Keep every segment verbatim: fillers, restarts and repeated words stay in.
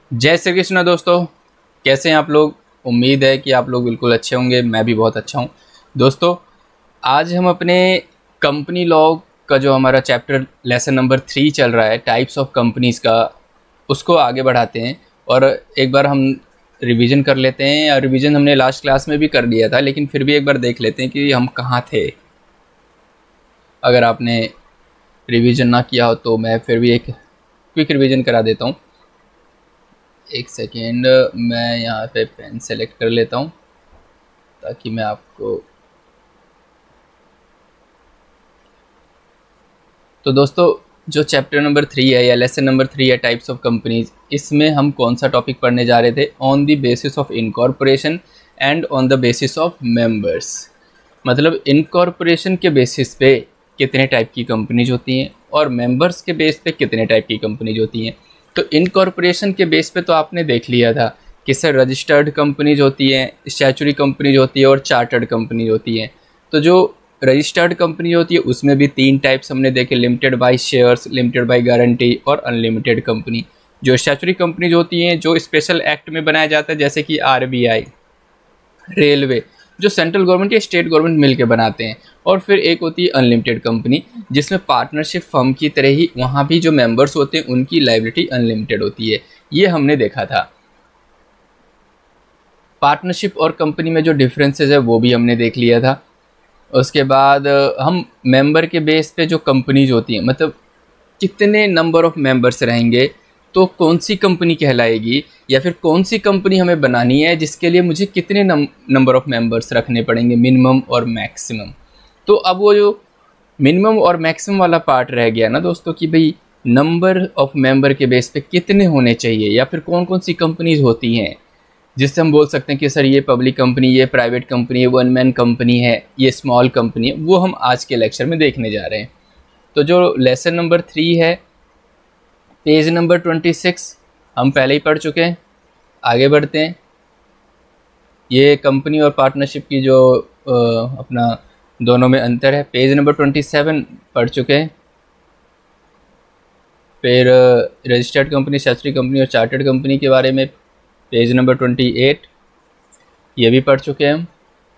जय श्री कृष्ण दोस्तों, कैसे हैं आप लोग। उम्मीद है कि आप लोग बिल्कुल अच्छे होंगे। मैं भी बहुत अच्छा हूं। दोस्तों, आज हम अपने कंपनी लॉ का जो हमारा चैप्टर लेसन नंबर थ्री चल रहा है, टाइप्स ऑफ कंपनीज़ का, उसको आगे बढ़ाते हैं और एक बार हम रिवीजन कर लेते हैं। और रिवीजन हमने लास्ट क्लास में भी कर लिया था, लेकिन फिर भी एक बार देख लेते हैं कि हम कहाँ थे। अगर आपने रिवीजन ना किया हो तो मैं फिर भी एक क्विक रिवीजन करा देता हूँ। एक सेकेंड, मैं यहाँ पे पेन सेलेक्ट कर लेता हूँ ताकि मैं आपको। तो दोस्तों, जो चैप्टर नंबर थ्री है या लेसन नंबर थ्री है, टाइप्स ऑफ कंपनीज, इसमें हम कौन सा टॉपिक पढ़ने जा रहे थे? On the basis of incorporation and on the basis of members. मतलब इनकॉर्पोरेशन के बेसिस पे कितने टाइप की कंपनीज होती हैं और मेंबर्स के बेस पे कितने टाइप की कंपनीज होती हैं। तो इनकॉर्पोरेशन के बेस पे तो आपने देख लिया था कि सर रजिस्टर्ड कंपनीज होती हैं, स्टैचुटरी कंपनीज होती है और चार्टर्ड कंपनीज होती हैं। तो जो रजिस्टर्ड कंपनी होती है उसमें भी तीन टाइप्स हमने देखे, limited by shares, limited by guarantee और अनलिमिटेड कंपनी। जो स्टैचुटरी कंपनीज होती हैं जो स्पेशल एक्ट में बनाया जाता है, जैसे कि आर बी आई, रेलवे, जो सेंट्रल गवर्नमेंट या स्टेट गवर्नमेंट मिलके बनाते हैं। और फिर एक होती है अनलिमिटेड कंपनी, जिसमें पार्टनरशिप फर्म की तरह ही वहाँ भी जो मेंबर्स होते हैं उनकी लायबिलिटी अनलिमिटेड होती है। ये हमने देखा था। पार्टनरशिप और कंपनी में जो डिफरेंसेस है वो भी हमने देख लिया था। उसके बाद हम मेंबर के बेस पे जो कंपनीज होती हैं, मतलब कितने नंबर ऑफ मेंबर्स रहेंगे तो कौन सी कंपनी कहलाएगी, या फिर कौन सी कंपनी हमें बनानी है जिसके लिए मुझे कितने नंबर ऑफ मेंबर्स रखने पड़ेंगे, मिनिमम और मैक्सिमम। तो अब वो जो मिनिमम और मैक्सिमम वाला पार्ट रह गया ना दोस्तों, कि भाई नंबर ऑफ मेंबर के बेस पे कितने होने चाहिए, या फिर कौन कौन सी कंपनीज होती हैं जिससे हम बोल सकते हैं कि सर ये पब्लिक कंपनी, ये प्राइवेट कंपनी, ये वन मैन कंपनी है, ये स्मॉल कंपनी है। वो हम आज के लेक्चर में देखने जा रहे हैं। तो जो लेसन नंबर थ्री है, पेज नंबर ट्वेंटी सिक्स हम पहले ही पढ़ चुके हैं। आगे बढ़ते हैं। ये कंपनी और पार्टनरशिप की जो आ, अपना दोनों में अंतर है, पेज नंबर ट्वेंटी सेवन पढ़ चुके हैं। फिर रजिस्टर्ड कंपनी, स्टैचुटरी कंपनी और चार्टर्ड कंपनी के बारे में पेज नंबर ट्वेंटी एट, ये भी पढ़ चुके हैं हम।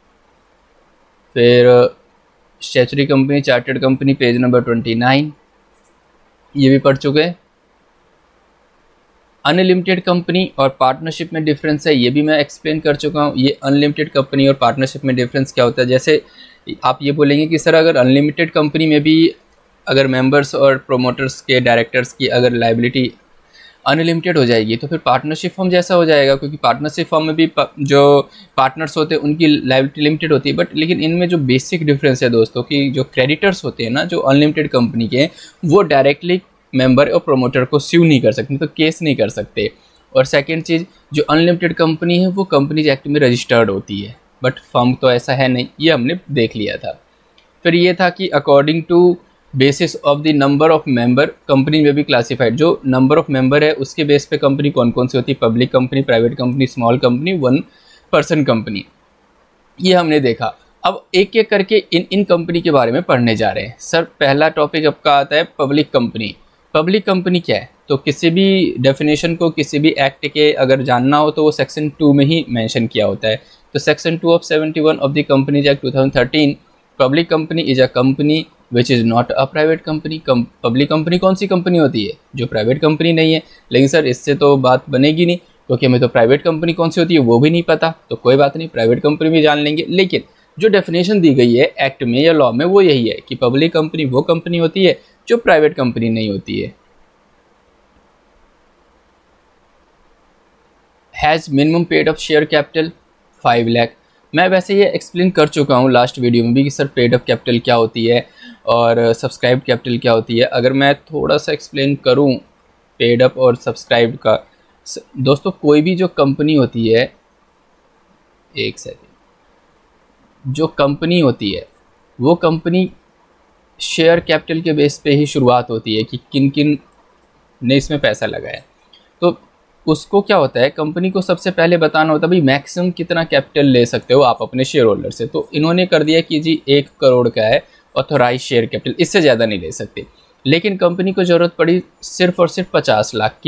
फिर statutory company, chartered company, page number twenty nine, ये भी पढ़ चुके हैं। अनलिमिटेड कंपनी और पार्टनरशिप में डिफरेंस है, ये भी मैं एक्सप्लेन कर चुका हूँ। ये अनलिमिटेड कंपनी और पार्टनरशिप में डिफरेंस क्या होता है? जैसे आप ये बोलेंगे कि सर अगर अनलिमिटेड कंपनी में भी अगर मेंबर्स और प्रोमोटर्स के, डायरेक्टर्स की अगर लायबिलिटी अनलिमिटेड हो जाएगी तो फिर पार्टनरशिप फर्म जैसा हो जाएगा, क्योंकि पार्टनरशिप फर्म में भी जो पार्टनर्स होते हैं उनकी लायबिलिटी लिमिटेड होती है। बट लेकिन इनमें जो बेसिक डिफरेंस है दोस्तों, कि जो क्रेडिटर्स होते हैं ना, जो अनलिमिटेड कंपनी के, वो डायरेक्टली मेंबर और प्रोमोटर को स्यू नहीं कर सकते, तो केस नहीं कर सकते। और सेकेंड चीज़, जो अनलिमिटेड कंपनी है वो कंपनीज एक्ट में रजिस्टर्ड होती है, बट फर्म तो ऐसा है नहीं। ये हमने देख लिया था। फिर ये था कि according to basis of the number of member company में भी क्लासिफाइड, जो नंबर ऑफ मेंबर है उसके बेस पे कंपनी कौन कौन सी होती है, public company, private company, small company, one person company, ये हमने देखा। अब एक एक करके इन इन कंपनी के बारे में पढ़ने जा रहे हैं। सर पहला टॉपिक आपका आता है पब्लिक कंपनी। पब्लिक कंपनी क्या है? तो किसी भी डेफिनेशन को किसी भी एक्ट के अगर जानना हो तो वो सेक्शन टू में ही मेंशन किया होता है। तो section two of seventy one of the companies act two thousand thirteen, public company is a company which is not a private company. Public company कौन सी कंपनी होती है? जो प्राइवेट कंपनी नहीं है। लेकिन सर इससे तो बात बनेगी नहीं, क्योंकि हमें तो प्राइवेट कंपनी कौन सी होती है वो भी नहीं पता। तो कोई बात नहीं, प्राइवेट कंपनी भी जान लेंगे। लेकिन जो डेफिनेशन दी गई है एक्ट में या लॉ में वो यही है कि पब्लिक कंपनी वो कंपनी होती है जो प्राइवेट कंपनी नहीं होती है। Has minimum paid up share capital five lakh. मैं वैसे ये एक्सप्लेन कर चुका हूँ लास्ट वीडियो में भी कि सर पेड अप कैपिटल क्या होती है और सब्सक्राइब कैपिटल क्या होती है। अगर मैं थोड़ा सा एक्सप्लेन करूँ पेड अप और सब्सक्राइब का, दोस्तों कोई भी जो कंपनी होती है, एक सेकेंड, जो कंपनी होती है वो कंपनी शेयर कैपिटल के बेस पे ही शुरुआत होती है कि किन किन ने इसमें पैसा लगाया। तो उसको क्या होता है, कंपनी को सबसे पहले बताना होता है भाई मैक्सिमम कितना कैपिटल ले सकते हो आप अपने शेयर होल्डर से। तो इन्होंने कर दिया कि जी एक करोड़ का है ऑथोराइज शेयर कैपिटल, इससे ज़्यादा नहीं ले सकते। लेकिन कंपनी को ज़रूरत पड़ी सिर्फ और सिर्फ पचास लाख की,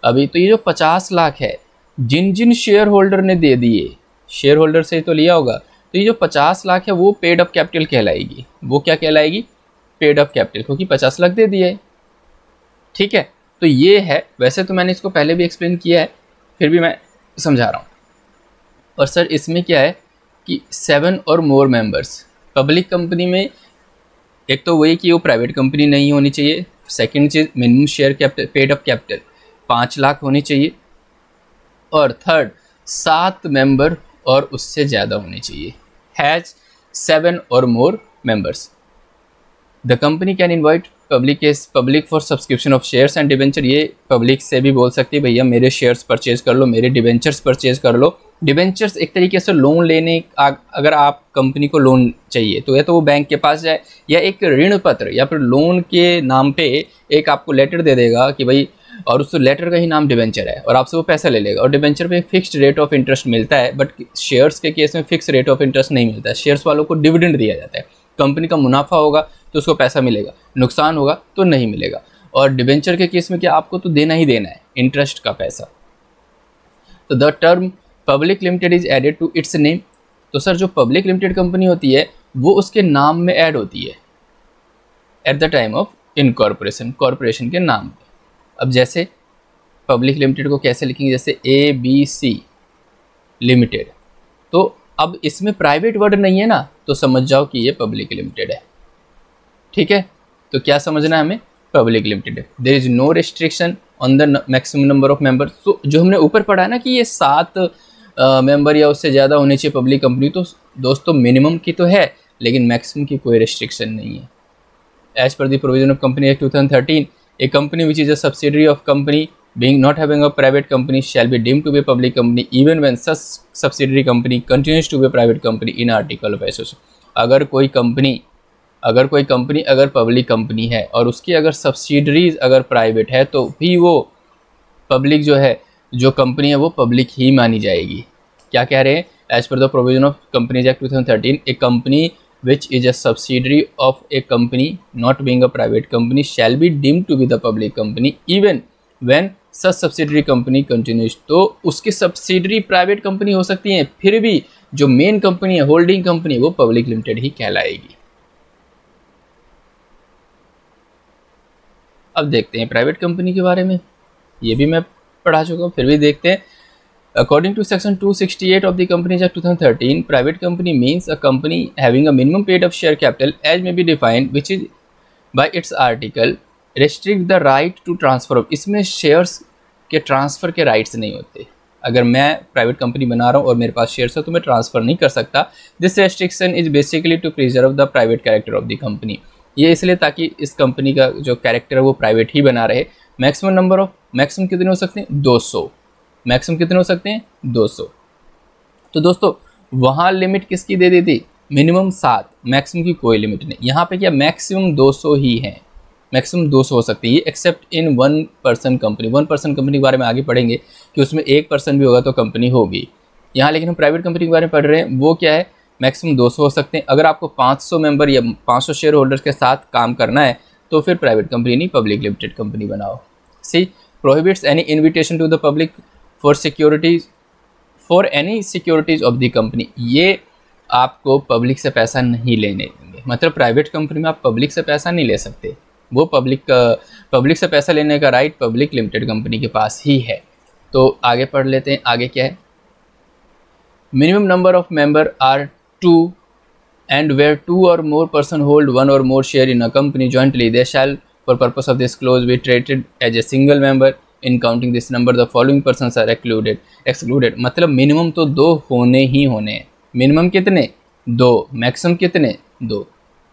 अभी तो ये जो पचास लाख है जिन जिन शेयर होल्डर ने दे दिए, शेयर होल्डर से तो लिया होगा, तो ये जो पचास लाख है वो पेड अप कैपिटल कहलाएगी। वो क्या कहलाएगी? पेड अप कैपिटल, क्योंकि पचास लाख दे दिए। ठीक है, तो ये है। वैसे तो मैंने इसको पहले भी एक्सप्लेन किया है, फिर भी मैं समझा रहा हूँ। और सर इसमें क्या है कि सेवन और मोर मेंबर्स, पब्लिक कंपनी में एक तो वही कि वो प्राइवेट कंपनी नहीं होनी चाहिए। सेकंड चीज़, minimum share capital, paid up capital पाँच लाख होनी चाहिए। और थर्ड, सात मेंबर और उससे ज़्यादा होने चाहिए। हैज़ सेवन और more members. The company can invite public public for subscription of shares and debenture. ये पब्लिक से भी बोल सकती है भैया मेरे शेयर्स परचेज कर लो, मेरे डिवेंचर्स परचेज कर लो। डिवेंचर्स एक तरीके से लोन लेने, अगर आप कंपनी को लोन चाहिए तो या तो वो बैंक के पास जाए, या एक ऋण पत्र या फिर लोन के नाम पे एक आपको लेटर दे देगा कि भाई, और उस लेटर का ही नाम डिवेंचर है, और आपसे वो पैसा ले लेगा। और डिवेंचर पे फिक्स्ड रेट ऑफ इंटरेस्ट मिलता है, बट शेयर्स के केस में फिक्स रेट ऑफ इंटरेस्ट नहीं मिलता है। शेयर्स वालों को डिविडेंड दिया जाता है। कंपनी का मुनाफा होगा तो उसको पैसा मिलेगा, नुकसान होगा तो नहीं मिलेगा। और डिवेंचर के केस में क्या, आपको तो देना ही देना है इंटरेस्ट का पैसा। तो the term public limited is added to its name. तो सर जो पब्लिक लिमिटेड कंपनी होती है वो उसके नाम में ऐड होती है at the time of incorporation, corporation के नाम पे। अब जैसे पब्लिक लिमिटेड को कैसे लिखेंगे, जैसे ए बी सी लिमिटेड, तो अब इसमें प्राइवेट वर्ड नहीं है ना, तो समझ जाओ कि ये पब्लिक लिमिटेड है। ठीक है, तो क्या समझना है हमें? Public limited. There is no restriction on the maximum number of member. तो जो हमने ऊपर पढ़ा है ना कि ये सात मेंबर या उससे ज़्यादा होने चाहिए पब्लिक कंपनी, तो दोस्तों मिनिमम की तो है लेकिन मैक्सिमम की कोई रेस्ट्रिक्शन नहीं है। As per the provision of company act two thousand thirteen, a company which is a subsidiary of company being not having a private company shall be deemed to be a public company even when such subsidiary company continues to be a private company in article of association। अगर कोई company अगर कोई company अगर public company है और उसकी अगर subsidiaries अगर प्राइवेट है, तो भी वो पब्लिक जो है, जो कंपनी है वो पब्लिक ही मानी जाएगी। क्या कह रहे हैं? As per the provision of companies act two thousand thirteen, a company which is a subsidiary of a company not being a private company shall be deemed to be the public company even when such subsidiary company continues। तो उसकी subsidiary private company हो सकती है, फिर भी जो main company है, holding company, वो पब्लिक लिमिटेड ही कहलाएगी। अब देखते हैं प्राइवेट कंपनी के बारे में, ये भी मैं पढ़ा चुका हूँ, फिर भी देखते हैं। According to section two sixty-eight of the Companies Act twenty thirteen, private company means a company having a minimum paid up share capital as may be defined, which is by its article restrict the right to transfer of। इसमें shares के transfer के rights नहीं होते। अगर मैं private company बना रहा हूँ और मेरे पास शेयर्स है तो मैं ट्रांसफ़र नहीं कर सकता। This restriction is basically to preserve the private character of the company. ये इसलिए ताकि इस कंपनी का जो कैरेक्टर है वो प्राइवेट ही बना रहे। मैक्सिमम नंबर ऑफ, मैक्सिमम कितने हो सकते हैं? दो सौ। मैक्सिमम कितने हो सकते हैं? दो सौ। तो दोस्तों वहाँ लिमिट किसकी दे दी थी? मिनिमम सात, मैक्सिमम की कोई लिमिट नहीं। यहाँ पे क्या मैक्सिमम दो सौ ही है, मैक्सिमम दो सौ हो सकती है, except in one person company. One person company के बारे में आगे पढ़ेंगे कि उसमें एक पर्सन भी होगा तो कंपनी होगी। यहाँ लेकिन हम प्राइवेट कंपनी के बारे में पढ़ रहे हैं, वो क्या है, मैक्सिमम दो सौ हो सकते हैं। अगर आपको पाँच सौ मेंबर या पाँच सौ शेयर होल्डर्स के साथ काम करना है तो फिर प्राइवेट कंपनी नहीं, पब्लिक लिमिटेड कंपनी बनाओ। C prohibits any invitation to the public for securities for any securities of the company. ये आपको पब्लिक से पैसा नहीं लेने देंगे, मतलब प्राइवेट कंपनी में आप पब्लिक से पैसा नहीं ले सकते। वो पब्लिक पब्लिक से पैसा लेने का राइट पब्लिक लिमिटेड कंपनी के पास ही है। तो आगे पढ़ लेते हैं, आगे क्या है। Minimum number of member are two and where two और मोर पर्सन होल्ड वन और more share in a company jointly they shall for purpose of this clause be treated as a single member. In counting this number the following persons are excluded excluded. मतलब minimum तो दो होने ही होने हैं। Minimum कितने? दो। Maximum कितने? दो।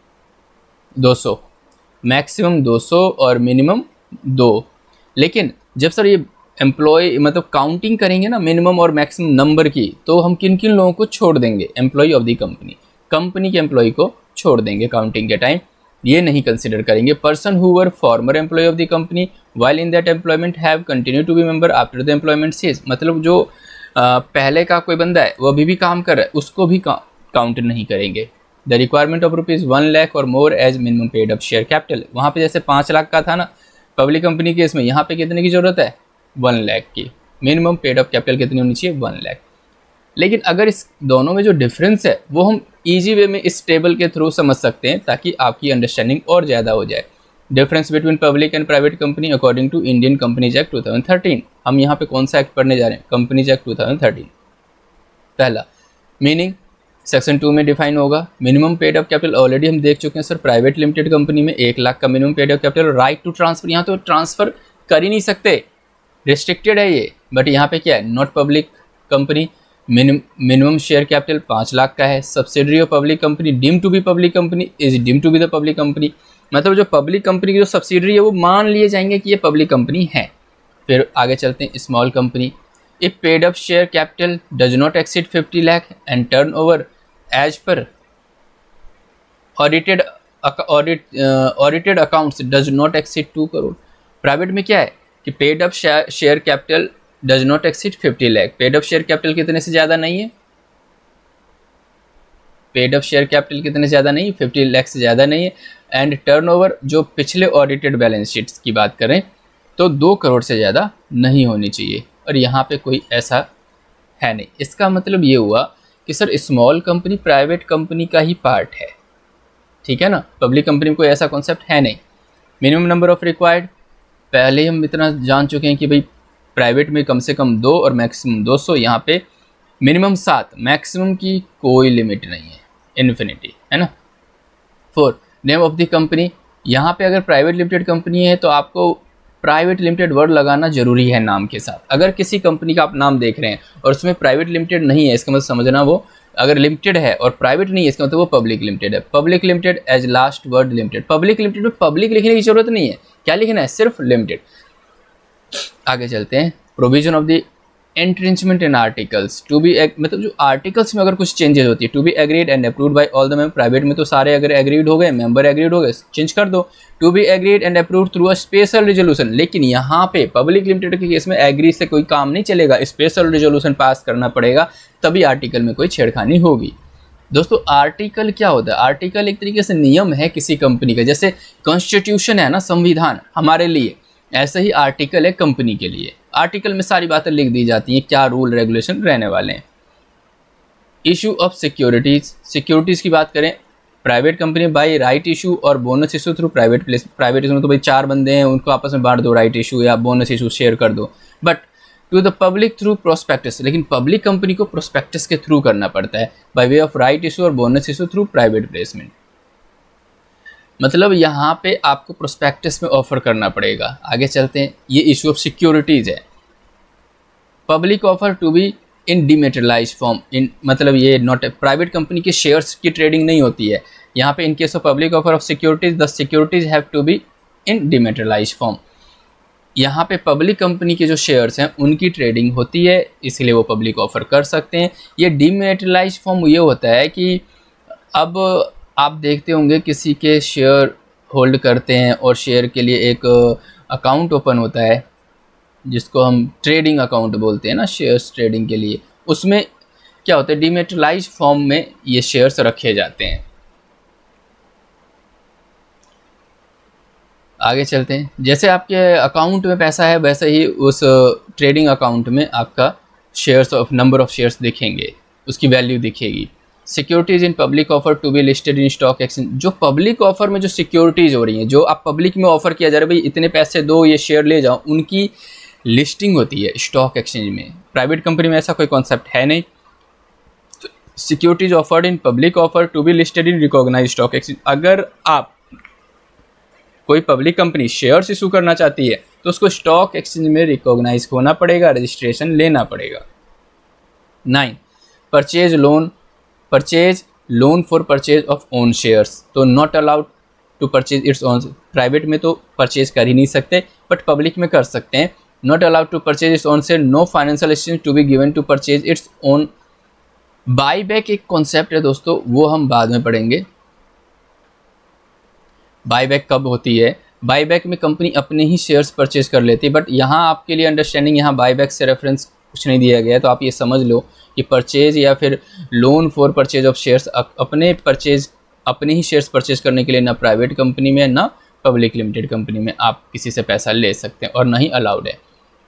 दो सौ। मैक्सिमम दो सौ और मिनिमम दो। लेकिन जब सर ये एम्प्लॉय मतलब काउंटिंग करेंगे ना मिनिमम और मैक्सिमम नंबर की, तो हम किन किन लोगों को छोड़ देंगे? Employee of the company, company के एम्प्लॉय को छोड़ देंगे काउंटिंग के टाइम, ये नहीं कंसिडर करेंगे। Person who were former employee of the company while in that employment have continue to be member after the employment cease. मतलब जो आ, पहले का कोई बंदा है वो अभी भी काम कर रहा है, उसको भी काउंट नहीं करेंगे। The requirement of rupees one lakh और more as minimum paid up share capital. वहाँ पे जैसे पाँच लाख का था ना पब्लिक कंपनी के, इसमें यहाँ पे कितने की ज़रूरत है? वन लाख की। मिनिमम पेड अप कैपिटल कितनी होनी चाहिए? वन लाख। लेकिन अगर इस दोनों में जो डिफरेंस है वो हम इजी वे में इस टेबल के थ्रू समझ सकते हैं ताकि आपकी अंडरस्टैंडिंग और ज़्यादा हो जाए। Difference between public and private company according to Indian companies act two thousand thirteen. हम यहाँ पे कौन सा एक्ट पढ़ने जा रहे हैं? Companies act two thousand thirteen. पहला मीनिंग सेक्शन टू में डिफाइन होगा। Minimum paid up capital already हम देख चुके हैं सर, प्राइवेट लिमिटेड कंपनी में एक लाख का minimum paid up capital. Right to transfer, यहाँ तो ट्रांसफर कर ही नहीं सकते, रिस्ट्रिक्टेड है ये। बट यहाँ पे क्या है? Not public company, minimum share capital पाँच लाख का है। Subsidiary of public company deem to be public company is deem to be the public company, मतलब जो पब्लिक कंपनी की जो सब्सिडरी है वो मान लिए जाएंगे कि ये पब्लिक कंपनी है। फिर आगे चलते हैं, small company. If paid up share capital does not exceed fifty lakh and turnover as per audited audit audited accounts does not exceed two crore. Private में क्या है कि paid up share capital does not exceed fifty lakh. Paid up share capital कितने से ज़्यादा नहीं है? Paid up share capital कितने से ज़्यादा नहीं है? फिफ्टी लाख से ज़्यादा नहीं है। एंड टर्नओवर, जो पिछले ऑडिटेड बैलेंस शीट्स की बात करें तो दो करोड़ से ज़्यादा नहीं होनी चाहिए, और यहाँ पे कोई ऐसा है नहीं। इसका मतलब ये हुआ कि sir small company private company का ही पार्ट है, ठीक है ना। पब्लिक कंपनी में कोई ऐसा कॉन्सेप्ट है नहीं। मिनिमम नंबर ऑफ रिक्वायर्ड, पहले हम इतना जान चुके हैं कि भाई प्राइवेट में कम से कम दो और मैक्सिमम दो सौ, यहाँ पे मिनिमम सात, मैक्सिमम की कोई लिमिट नहीं है, इन्फिनिटी, है ना। Four, name of the company. यहाँ पे अगर प्राइवेट लिमिटेड कंपनी है तो आपको प्राइवेट लिमिटेड वर्ड लगाना जरूरी है नाम के साथ। अगर किसी कंपनी का आप नाम देख रहे हैं और उसमें प्राइवेट लिमिटेड नहीं है, इसका मतलब समझना वो अगर लिमिटेड है और प्राइवेट नहीं है, इसका मतलब वो पब्लिक लिमिटेड है। Public limited as last word limited. Public limited में पब्लिक लिखने की जरूरत नहीं है, क्या लिखना है? सिर्फ लिमिटेड। आगे चलते हैं, provision of the entrenchment in articles to be, मतलब जो आर्टिकल्स में अगर कुछ चेंजेस होती है, to be agreed and approved by all the member. Private में तो सारे अगर एग्रीड हो गए, मेंबर एग्रीड हो गए, चेंज कर दो, to be agreed and approved through a special resolution. लेकिन यहाँ पे पब्लिक लिमिटेड के केस में एग्री से कोई काम नहीं चलेगा, स्पेशल रेजोल्यूशन पास करना पड़ेगा, तभी आर्टिकल में कोई छेड़खानी होगी। दोस्तों आर्टिकल क्या होता है? आर्टिकल एक तरीके से नियम है किसी कंपनी का, जैसे कॉन्स्टिट्यूशन है ना, संविधान हमारे लिए, ऐसे ही आर्टिकल है कंपनी के लिए। आर्टिकल में सारी बातें लिख दी जाती हैं, क्या रूल रेगुलेशन रहने वाले हैं। इशू ऑफ सिक्योरिटीज, सिक्योरिटीज की बात करें, private company by right issue और bonus issue through private place. Private issue में तो भाई चार बंदे हैं, उनको आपस में बांट दो, राइट इशू या बोनस इशू शेयर कर दो। But to the public through prospectus, लेकिन पब्लिक कंपनी को प्रोस्पेक्टस के थ्रू करना पड़ता है, by way of right issue और bonus issue through private placement. मतलब यहाँ पे आपको प्रोस्पेक्टस में ऑफर करना पड़ेगा। आगे चलते हैं, ये इशू ऑफ सिक्योरिटीज है। Public offer to be in dematerialize form, in मतलब ये नॉट प्राइवेट कंपनी के शेयर्स की ट्रेडिंग नहीं होती है यहाँ पे। In case of public offer of securities the securities have to be in dematerialize form. यहाँ पे पब्लिक कंपनी के जो शेयर्स हैं उनकी ट्रेडिंग होती है, इसलिए वो पब्लिक ऑफर कर सकते हैं। ये डिमेटेरियलाइज फॉर्म ये होता है कि अब आप देखते होंगे किसी के शेयर होल्ड करते हैं और शेयर के लिए एक अकाउंट ओपन होता है जिसको हम ट्रेडिंग अकाउंट बोलते हैं ना, शेयर्स ट्रेडिंग के लिए। उसमें क्या होता है, डिमेटेरियलाइज फॉर्म में ये शेयर्स रखे जाते हैं। आगे चलते हैं, जैसे आपके अकाउंट में पैसा है वैसे ही उस ट्रेडिंग अकाउंट में आपका shares of number of shares दिखेंगे, उसकी वैल्यू दिखेगी। Securities in public offer to be listed in stock exchange, जो पब्लिक ऑफर में जो सिक्योरिटीज़ हो रही हैं, जो आप पब्लिक में ऑफर किया जा रहा है, भाई इतने पैसे दो ये शेयर ले जाओ, उनकी लिस्टिंग होती है स्टॉक एक्सचेंज में। प्राइवेट कंपनी में ऐसा कोई कॉन्सेप्ट है नहीं। Securities offered in public offer to be listed in recognised stock exchange. अगर आप कोई पब्लिक कंपनी शेयर्स इशू करना चाहती है तो उसको स्टॉक एक्सचेंज में रिकॉग्नाइज होना पड़ेगा, रजिस्ट्रेशन लेना पड़ेगा। Nine, purchase loan, purchase loan for purchase of own shares, तो not allowed to purchase its own. Private में तो परचेज कर ही नहीं सकते, बट पब्लिक में कर सकते हैं। Not allowed to purchase its own so no financial assistance to be given to purchase its own. Buy back एक कॉन्सेप्ट है दोस्तों, वो हम बाद में पढ़ेंगे। बाई बैक कब होती है? बाई बैक में कंपनी अपने ही शेयर्स परचेज कर लेती है, बट यहाँ आपके लिए अंडरस्टैंडिंग, यहाँ बाई बैक से रेफरेंस कुछ नहीं दिया गया है, तो आप ये समझ लो कि परचेज या फिर loan for purchase of shares, अपने परचेज अपने ही शेयर्स परचेज करने के लिए ना प्राइवेट कंपनी में ना पब्लिक लिमिटेड कंपनी में आप किसी से पैसा ले सकते हैं और ना ही अलाउड है।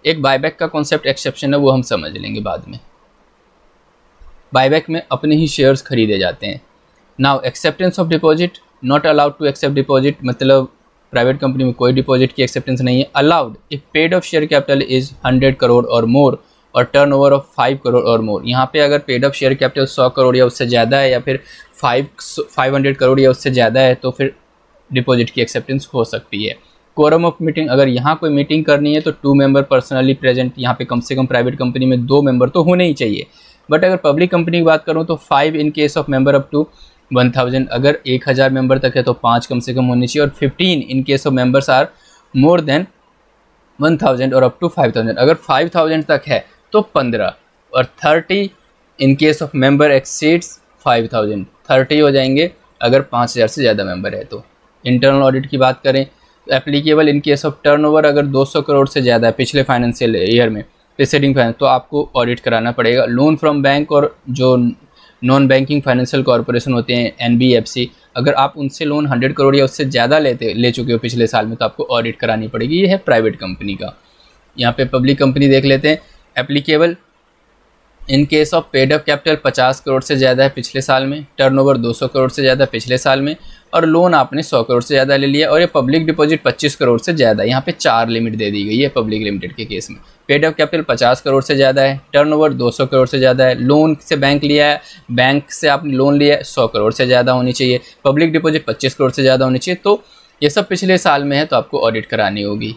एक बायबैक का कॉन्सेप्ट एक्सेप्शन है, वो हम समझ लेंगे बाद में। बायबैक में अपने ही शेयर्स खरीदे जाते हैं। Now acceptance of deposit, not allowed to accept deposit, मतलब प्राइवेट कंपनी में कोई डिपॉजिट की एक्सेप्टेंस नहीं है। Allowed if paid of share capital is hundred crore और मोर और turnover of five crore और मोर। यहाँ पे अगर पेड ऑफ शेयर कैपिटल सौ करोड़ या उससे ज़्यादा है या फिर फाइव फाइव हंड्रेड करोड़ या उससे ज़्यादा है तो फिर डिपॉजिट की एक्सेप्टेंस हो सकती है। कोरम ऑफ मीटिंग, अगर यहाँ कोई मीटिंग करनी है तो टू मेंबर पर्सनली प्रेजेंट, यहाँ पे कम से कम प्राइवेट कंपनी में दो मेंबर तो होने ही चाहिए। बट अगर पब्लिक कंपनी की बात करूँ तो five in case of member up to one thousand, अगर एक हज़ार मेंबर तक है तो पाँच कम से कम होनी चाहिए, और fifteen in case of members are more than one thousand और अप टू फाइव थाउजेंड, अगर फाइव थाउजेंड तक है तो पंद्रह, और thirty in case of member exceeds five thousand, thirty हो जाएंगे अगर पाँच हज़ार से ज़्यादा मेंबर है तो। इंटरनल ऑडिट की बात करें तो applicable in case of turnover, अगर दो सौ करोड़ से ज़्यादा है पिछले फाइनेंशियल ईयर में प्रीसीडिंग फाइनेंस, तो आपको ऑडिट कराना पड़ेगा। लोन फ्रॉम बैंक और जो नॉन बैंकिंग फाइनेंशियल कॉर्पोरेशन होते हैं एन बी एफ सी, अगर आप उनसे लोन हंड्रेड करोड़ या उससे ज़्यादा लेते ले चुके हो पिछले साल में तो आपको ऑडिट करानी पड़ेगी। ये है प्राइवेट कंपनी का। यहाँ पे पब्लिक कंपनी देख लेते हैं। Applicable in case of paid up capital पचास करोड़ से ज़्यादा है पिछले साल में, टर्नओवर दो सौ करोड़ से ज़्यादा पिछले साल में, और लोन आपने सौ करोड़ से ज़्यादा ले लिया, और ये पब्लिक डिपॉजिट पच्चीस करोड़ से ज़्यादा। यहाँ पे चार लिमिट दे दी गई है पब्लिक लिमिटेड के केस में। पेड अप कैपिटल पचास करोड़ से ज़्यादा है, टर्नओवर दो सौ करोड़ से ज़्यादा है, लोन से बैंक लिया है, बैंक से आपने लोन लिया है, सौ करोड़ से ज़्यादा होनी चाहिए, पब्लिक डिपॉजिट पच्चीस करोड़ से ज़्यादा होनी चाहिए। तो ये सब पिछले साल में है तो आपको ऑडिट करानी होगी।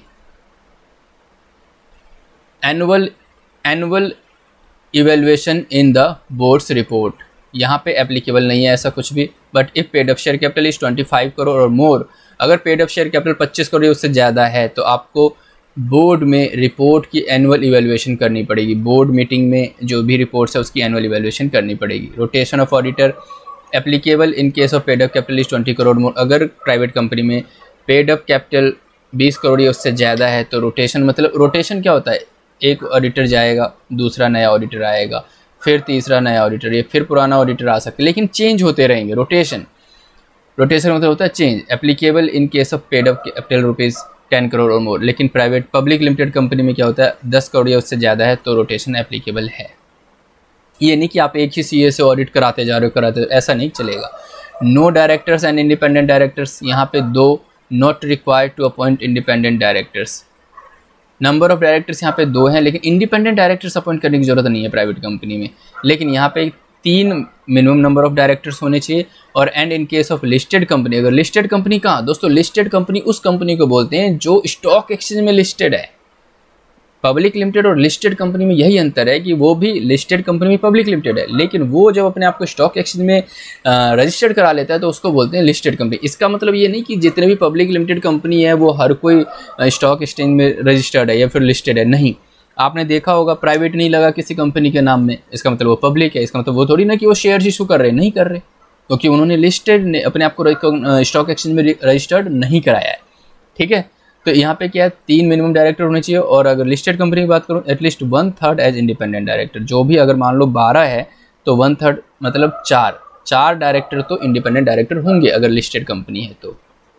Annual annual evaluation in the board's report, यहाँ पे एप्लीकेबल नहीं है ऐसा कुछ भी। But if paid up share capital is पच्चीस करोड़ और मोर, अगर पेड अप शेयर कैपिटल पच्चीस करोड़ उससे ज़्यादा है तो आपको बोर्ड में रिपोर्ट की एनुअल इवेल्युएशन करनी पड़ेगी। बोर्ड मीटिंग में जो भी रिपोर्ट्स है उसकी एनुअल इवेल्युएशन करनी पड़ेगी। Rotation of auditor applicable in case of paid up capital is twenty crore more, अगर प्राइवेट कंपनी में पेड अप कैपिटल बीस करोड़ या उससे ज़्यादा है तो रोटेशन, मतलब रोटेशन क्या होता है, एक ऑडिटर जाएगा, दूसरा नया ऑडिटर आएगा, फिर तीसरा नया ऑडिटर, ये फिर पुराना ऑडिटर आ सकता है, लेकिन चेंज होते रहेंगे। रोटेशन रोटेशन मतलब होता है change. Applicable in case of paid up capital rupees ten crore और मोर, लेकिन प्राइवेट पब्लिक लिमिटेड कंपनी में क्या होता है, दस करोड़ या उससे ज़्यादा है तो रोटेशन एप्लीकेबल है। ये नहीं कि आप एक ही सीए से ऑडिट कराते जा रहे हो कराते हो, ऐसा नहीं चलेगा। No directors and independent directors, यहाँ पे दो, not required to appoint independent directors. Number of directors यहाँ पे दो हैं, लेकिन इंडिपेंडेंट डायरेक्टर्स अपॉइंट करने की जरूरत नहीं है प्राइवेट कंपनी में, लेकिन यहाँ पे तीन मिनिमम नंबर ऑफ डायरेक्टर्स होने चाहिए। और and in case of listed company, अगर लिस्टेड कंपनी कहाँ दोस्तों, लिस्टेड कंपनी उस कंपनी को बोलते हैं जो स्टॉक एक्सचेंज में लिस्टेड है। पब्लिक लिमिटेड और लिस्टेड कंपनी में यही अंतर है कि वो भी लिस्टेड कंपनी में पब्लिक लिमिटेड है, लेकिन वो जब अपने आप को स्टॉक एक्सचेंज में रजिस्टर्ड करा लेता है तो उसको बोलते हैं लिस्टेड कंपनी। इसका मतलब ये नहीं कि जितने भी पब्लिक लिमिटेड कंपनी है वो हर कोई स्टॉक एक्सचेंज में रजिस्टर्ड है या फिर लिस्टेड है, नहीं। आपने देखा होगा प्राइवेट नहीं लगा किसी कंपनी के नाम में, इसका मतलब वो पब्लिक है। इसका मतलब वो थोड़ी ना कि वो शेयर इशू कर रहे, नहीं कर रहे, क्योंकि उन्होंने लिस्टेड अपने आप को स्टॉक एक्सचेंज में रजिस्टर्ड नहीं कराया है। ठीक है, तो यहाँ पे क्या है, तीन मिनिमम डायरेक्टर होने चाहिए, और अगर लिस्टेड कंपनी की बात करूँ at least one third as independent director. जो भी अगर मान लो बारह है तो वन थर्ड मतलब चार चार डायरेक्टर तो इंडिपेंडेंट डायरेक्टर होंगे अगर लिस्टेड कंपनी है तो।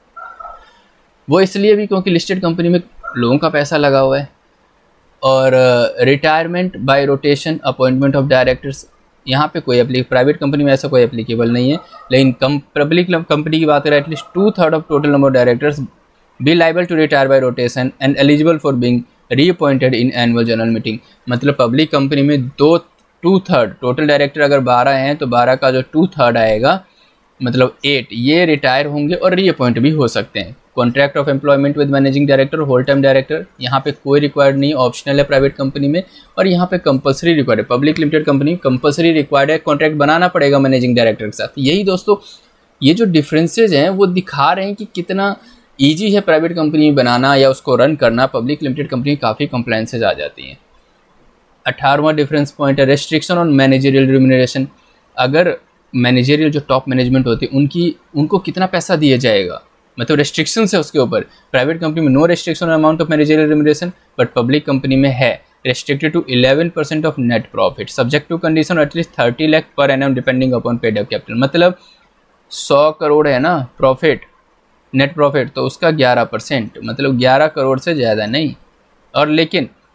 वो इसलिए भी क्योंकि लिस्टेड कंपनी में लोगों का पैसा लगा हुआ है। और retirement by rotation appointment of directors, यहाँ पे कोई एप्ली प्राइवेट कंपनी में ऐसा कोई एप्लीकेबल नहीं है, लेकिन कम पब्लिक कंपनी की बात करें at least two third of total number of directors be liable to retire by rotation and eligible for being reappointed in annual general meeting। मतलब पब्लिक कंपनी में दो टू थर्ड टोटल डायरेक्टर अगर बारह हैं तो बारह का जो टू थर्ड आएगा मतलब एट, ये रिटायर होंगे और रीअपॉइंट भी हो सकते हैं। Contract of employment with managing director whole time director, यहाँ पे कोई रिक्वायर्ड नहीं, ऑप्शनल है प्राइवेट कंपनी में, और यहाँ पे कंपलसरी रिक्वायर्ड है। Public limited company compulsory required है, कॉन्ट्रैक्ट बनाना पड़ेगा मैनेजिंग डायरेक्टर के साथ। यही दोस्तों ये जो डिफरेंसेज हैं वो दिखा रहे हैं कि कितना ईजी है प्राइवेट कंपनी बनाना या उसको रन करना। पब्लिक लिमिटेड कंपनी काफ़ी कंप्लायंसेज आ जाती हैं। अठारहवां डिफरेंस पॉइंट है रेस्ट्रिक्शन ऑन मैनेजरियल रिम्यूनरेशन। अगर मैनेजरियल जो टॉप मैनेजमेंट होती है उनकी उनको कितना पैसा दिया जाएगा, मतलब रेस्ट्रिक्शन है उसके ऊपर। प्राइवेट कंपनी में no restriction amount of managerial remuneration, but public company में है restricted to eleven percent of net profit subject to condition at least thirty lakh per annum depending upon paid up capital। मतलब सौ करोड़ है ना profit, net profit, तो उसका ग्यारह percent मतलब ग्यारह करोड़ से ज़्यादा नहीं। और लेकिन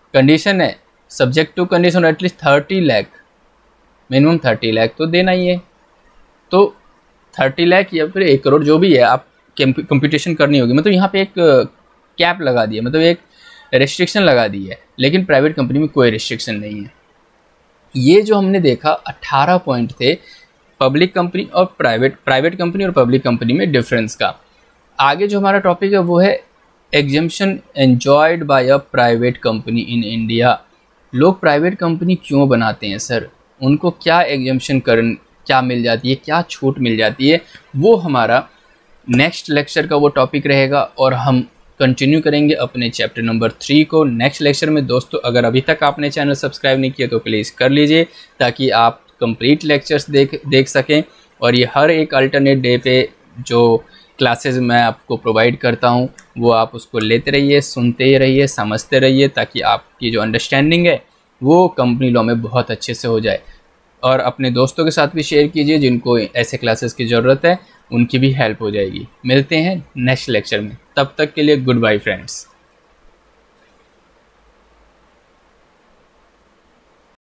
कंडीशन है subject to condition at least thirty lakh, minimum thirty lakh तो देना ही है। तो थर्टी लाख या फिर एक करोड़ जो भी है, आप कंप्यूटेशन करनी होगी। मतलब यहाँ पे एक कैप लगा दिया, मतलब एक रेस्ट्रिक्शन लगा दी है, लेकिन प्राइवेट कंपनी में कोई रेस्ट्रिक्शन नहीं है। ये जो हमने देखा अट्ठारह पॉइंट थे पब्लिक कंपनी और प्राइवेट प्राइवेट कंपनी और पब्लिक कंपनी में डिफरेंस का। आगे जो हमारा टॉपिक है वो है exemption enjoyed by a private company in India. लोग प्राइवेट कंपनी क्यों बनाते हैं सर, उनको क्या एग्जम्पशन कर क्या मिल जाती है, क्या छूट मिल जाती है, वो हमारा नेक्स्ट लेक्चर का वो टॉपिक रहेगा और हम कंटिन्यू करेंगे अपने चैप्टर नंबर थ्री को नेक्स्ट लेक्चर में। दोस्तों अगर अभी तक आपने चैनल सब्सक्राइब नहीं किया तो प्लीज़ कर लीजिए, ताकि आप कंप्लीट लेक्चर्स देख देख सकें। और ये हर एक अल्टरनेट डे पे जो क्लासेस मैं आपको प्रोवाइड करता हूँ वो आप उसको लेते रहिए, सुनते ही रहिए, समझते रहिए, ताकि आपकी जो अंडरस्टैंडिंग है वो कंपनी लॉ में बहुत अच्छे से हो जाए। और अपने दोस्तों के साथ भी शेयर कीजिए जिनको ऐसे क्लासेस की ज़रूरत है, उनकी भी हेल्प हो जाएगी। मिलते हैं नेक्स्ट लेक्चर में, तब तक के लिए गुड बाय फ्रेंड्स।